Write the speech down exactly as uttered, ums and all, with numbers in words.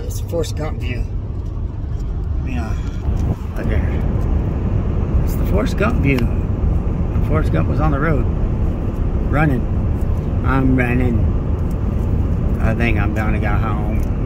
It's the Forrest Gump view. Yeah, look there. It's the Forrest Gump view. Forrest Gump was on the road, running. I'm running. I think I'm gonna go home.